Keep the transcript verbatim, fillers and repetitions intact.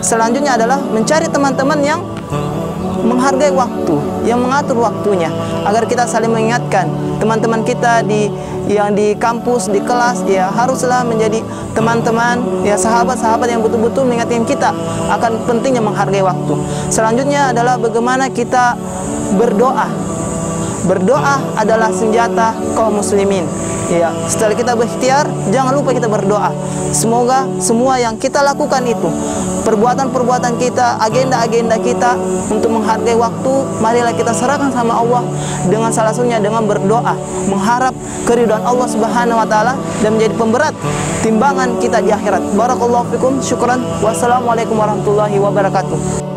selanjutnya adalah mencari teman-teman yang menghargai waktu, yang mengatur waktunya, agar kita saling mengingatkan teman-teman kita di yang di kampus, di kelas, ya haruslah menjadi teman-teman, ya sahabat-sahabat yang betul-betul mengingatkan kita akan pentingnya menghargai waktu. Selanjutnya adalah bagaimana kita berdoa. Berdoa adalah senjata kaum muslimin. Ya, setelah kita berikhtiar, jangan lupa kita berdoa. Semoga semua yang kita lakukan itu, perbuatan-perbuatan kita, agenda-agenda kita untuk menghargai waktu, marilah kita serahkan sama Allah dengan salah satunya dengan berdoa, mengharap keridhaan Allah Subhanahu wa taala dan menjadi pemberat timbangan kita di akhirat. Barakallahu fikum, syukran. Wassalamualaikum warahmatullahi wabarakatuh.